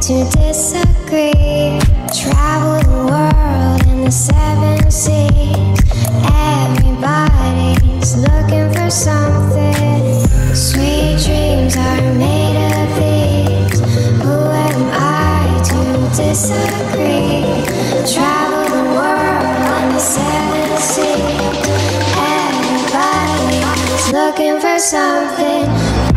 to disagree. Travel the world in the 7 seas. Everybody's looking for something. Sweet dreams are made of these. Who am I to disagree? Travel the world in the 7 seas. Everybody's looking for something.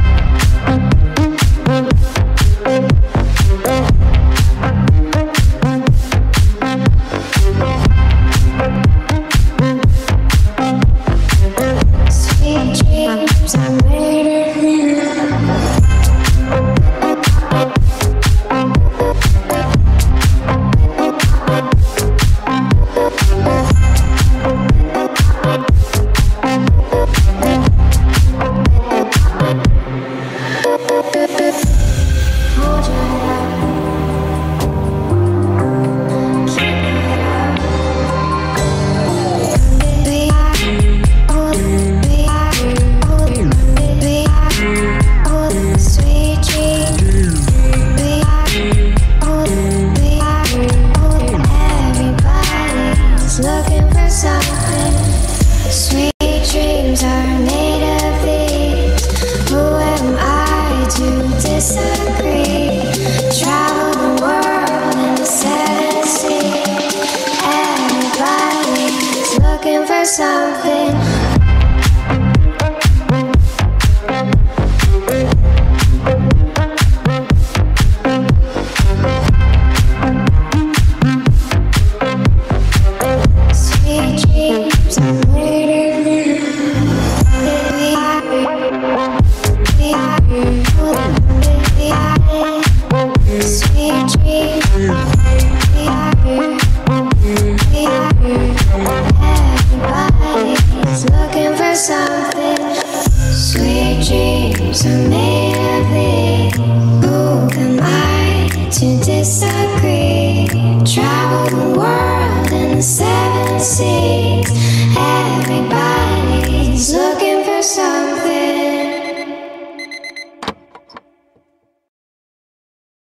Looking for something. Sweet dreams are made of these. Who am I to disagree? Travel the world in the 7 seas. Everybody's looking for something. Everybody's looking for something. Sweet dreams are made of these. Who am I to disagree? Travel the world in the 7 seas.